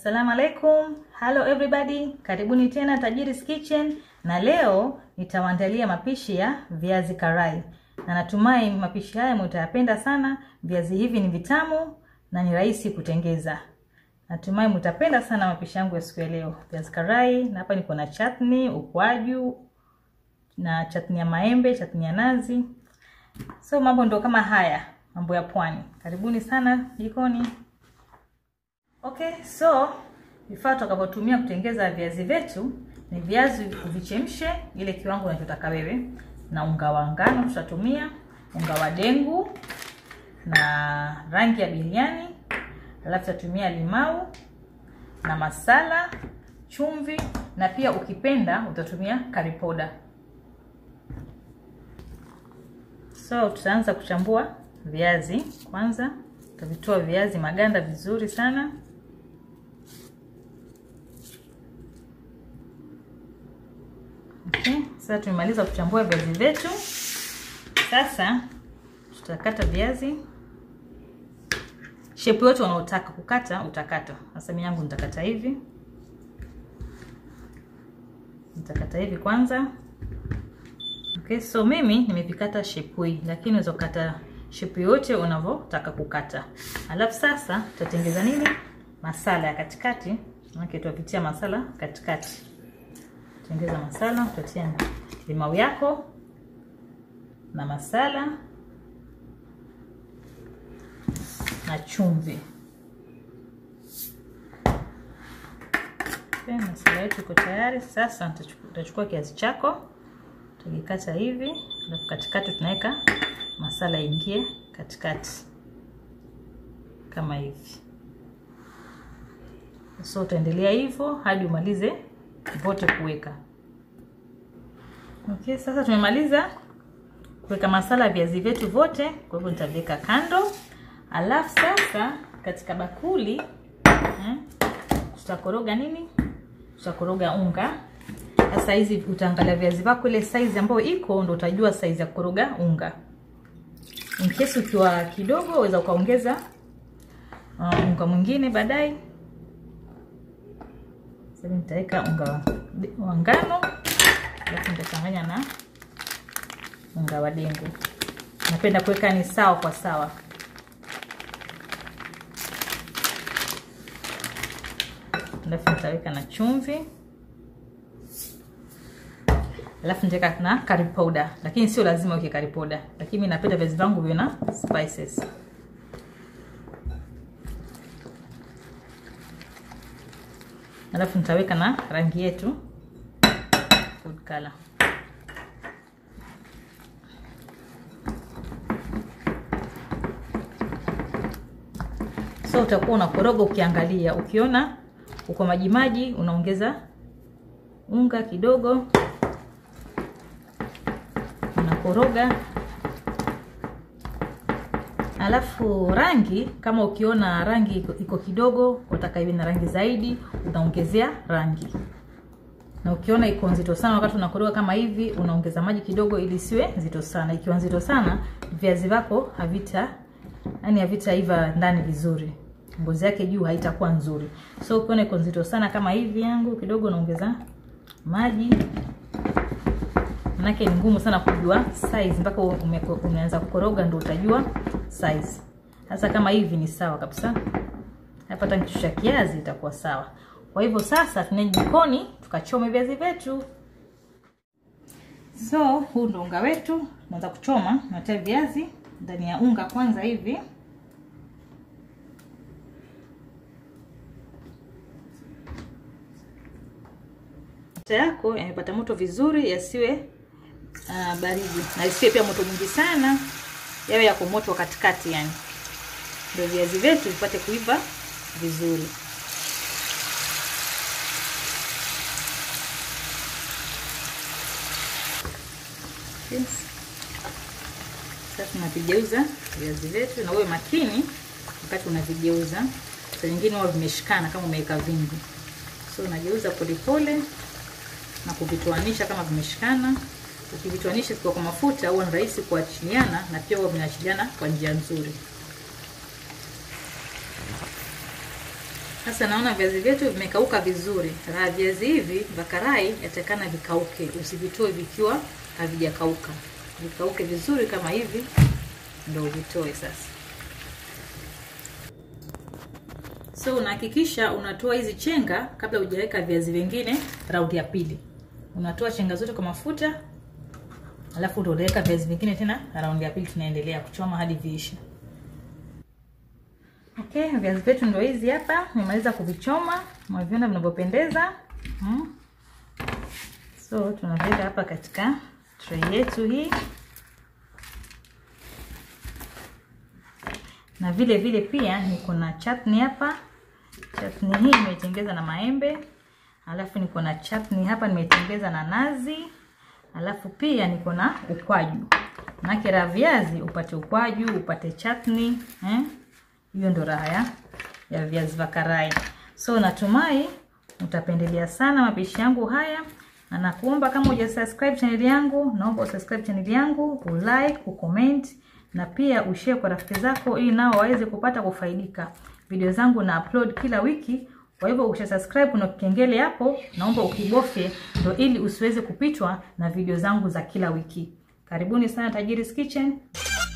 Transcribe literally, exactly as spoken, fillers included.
Assalamu alaikum. Hello everybody. Karibuni tena Tajiriskitchen, na leo nitawaandalia mapishi ya viazi karai. Na natumai mapishi haya mtayapenda sana. Viazi hivi ni vitamu na ni rahisi kutengeza. Natumai mtapenda sana mapishi yangu ya siku ya leo. Viazi karai, na hapa niko na chutney, ukwaju na chutney ya maembe, chutney ya nazi. So mambo ndo kama haya, mambo ya pwani. Karibuni sana jikoni. Okay, so vifaa tutakavyotumia kutengeza viazi vyetu ni viazi uvichemshe ile kiwango unachotaka wewe, na unga wa ngano tutatumia, unga wa dengu na rangi ya biriani, alafu tutatumia limau na masala, chumvi, na pia ukipenda utatumia curry powder. So tutaanza kuchambua viazi. Kwanza tutavitoa viazi maganda vizuri sana. Okay, sasa tumemaliza kuchambua viazi vyetu. Sasa tutakata viazi shape yote unaotaka kukata utakata. Sasa mimi yangu nitakata hivi. Nitakata hivi kwanza. Okay, so mimi nimevikata shape hii, lakini unaweza kukata shape yote unavyotaka kukata. Alafu sasa tutatengeza nini? Masala ya katikati. Okay, tutapitia masala katikati. Tengeza masala, tutatia limau yako na masala na chumvi. Okay, masala yetu iko tayari. Sasa tutachukua kiazi chako, tutakikata hivi, alafu katikati tunaweka masala ingie katikati kama hivi. So utaendelea hivyo hadi umalize vote kuweka. Okay, sasa tumemaliza kuweka masala ya viazi vyetu vote, kwa hivyo nitaviweka kando. Alafu sasa katika bakuli eh, tutakoroga nini? Tutakoroga unga. Sasa hizi utaangalia viazi vako ile size ambayo iko, ndio utajua size ya kukoroga unga. In case ukiwa kidogo unaweza ukaongeza uh, unga mwingine baadaye. Sasa nitaweka unga wa ngano, alafu nitachanganya na unga wa dengu. Napenda kuweka ni sawa kwa sawa. Alafu nitaweka na chumvi. Alafu nitaweka na curry powder, lakini sio lazima uweke curry powder, lakini mimi napenda viazi vangu viwe na spices. Alafu nitaweka na rangi yetu, food color. So utakuwa unakoroga ukiangalia, ukiona uko maji maji unaongeza unga kidogo, unakoroga. Alafu rangi, kama ukiona rangi iko kidogo unataka iwe na rangi zaidi, unaongezea rangi. Na ukiona iko nzito sana wakati unakoroga kama hivi, unaongeza maji kidogo ili siwe nzito sana. Ikiwa nzito sana, viazi vako havita yani havitaiva ndani vizuri. Ngozi yake juu haitakuwa nzuri. So ukiona iko nzito sana kama hivi yangu kidogo, unaongeza maji. Manake ni ngumu sana kujua size mpaka umeanza kukoroga ndio utajua size. Sasa kama hivi ni sawa kabisa. Hapa tankitusha kiazi itakuwa sawa. Kwa hivyo sasa tunaenda jikoni tukachome viazi vyetu. So huu ndo unga wetu, tunaanza kuchoma. Natia viazi ndani ya unga kwanza hivi. Mafuta yako yamepata moto vizuri, yasiwe uh, baridi na isiwe pia moto mwingi sana, yawe yako moto katikati yani. Ndio viazi vyetu vipate kuiva vizuri. Yes. Sasa tunavigeuza viazi vyetu, na uwe makini wakati unavigeuza. Saa nyingine wao vimeshikana kama umeweka vingi. So unageuza polepole na kuvitoanisha kama vimeshikana. Ukivitoanisha kwa mafuta huwa ni rahisi kuachiliana, na pia huwa vinaachiliana kwa njia nzuri. Sasa naona viazi vyetu vimekauka vizuri. Na viazi hivi vya karai yatakana vikauke, usivitoe vikiwa havijakauka. Vikauke vizuri kama hivi ndio uvitoe sasa. So unahakikisha unatoa hizi chenga kabla hujaweka viazi vingine raundi ya pili. Unatoa chenga zote kwa mafuta, alafu utaweka viazi vingine tena raundi ya pili, tunaendelea kuchoma hadi viishe. Okay, viazi vyetu ndio hizi hapa, nimemaliza kuvichoma, mwaviona vinavyopendeza. Hmm. So tunaweka hapa katika tray yetu hii. Na vile vile pia niko na chutney hapa. Chutney hii nimetengeneza na maembe. Alafu niko na chutney hapa nimetengeneza na nazi. Alafu pia niko na ukwaju. Na kila viazi upate ukwaju, upate chutney, eh? Hiyo ndo raha ya, ya viazi vya karai. So natumai utapendelea sana mapishi yangu haya. Na nakuomba kama hujasubscribe channel yangu, naomba usubscribe channel yangu, ulike, ucomment na pia ushare kwa rafiki zako ili nao waweze kupata kufaidika. Video zangu na upload kila wiki. Kwa hivyo ukisubscribe kuna kengele hapo, naomba ukibofye ndio ili usiweze kupitwa na video zangu za kila wiki. Karibuni sana Tajiri's Kitchen.